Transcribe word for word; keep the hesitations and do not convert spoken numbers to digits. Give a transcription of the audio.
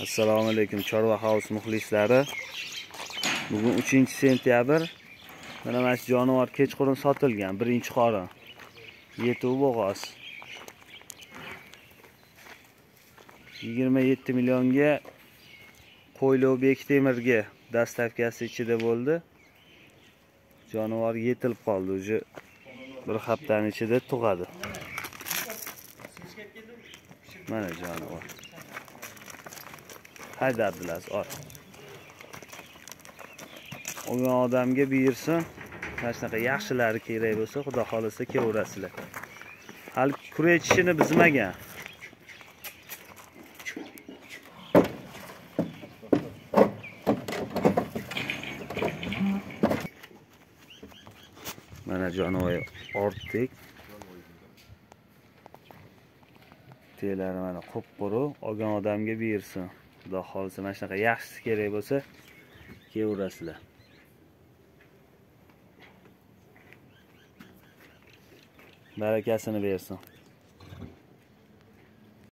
Assalomu alaykum Chorva House muxlislari. Bugun uchinchi sentyabr. Mana mana shu jonivor kechqurun sotilgan, birinchi qorin. Yetuv bo'g'oz. yigirma yetti millionga Qo'ylov Bektemirga dastavkasi ichida bo'ldi. Jonivor yetilib qoldi, uje bir haftaning ichida tug'adi. Mana jonivor. Haydadilar, ol. Olgan odamga buyursin. Mana shunaqa yaxshilari kerak bo'lsa, Xudo xolasa kelaverasizlar. Hali kurech ishini bizmagan. Mana jonivor ortdik. Telari mana qop-quru, olgan odamga buyursin. Xudo xolasa mana shunaqa yaxshisi kerak bo'lsa, kelaverasizlar. Barakasini bersin.